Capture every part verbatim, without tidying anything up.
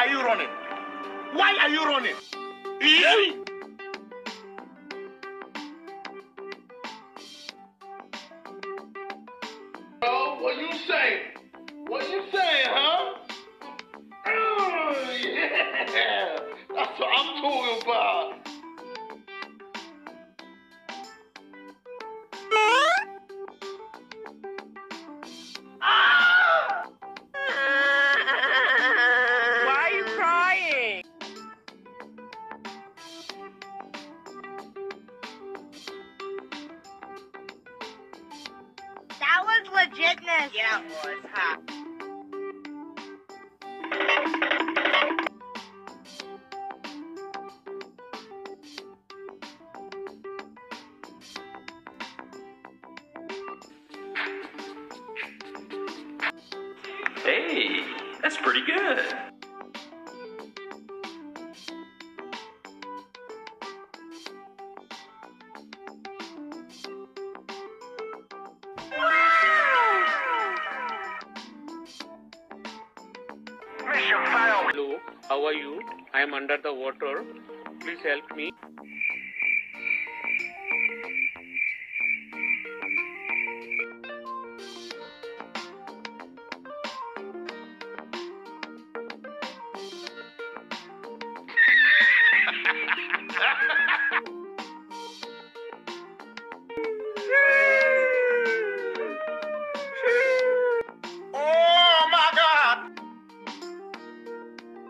are you running? Why are you running? Eh? Oh, what you saying? What you saying, huh? Oh, yeah. That's what I'm talking about. Why are you crying? That was legitness. Yeah, it was, huh? Hey, that's pretty good. Mission failed. Hello, how are you? I am under the water. Please help me. Oh my God!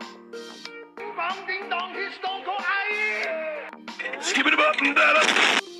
Bang ding dong, he's stone cold. Aye. Skip it up and down.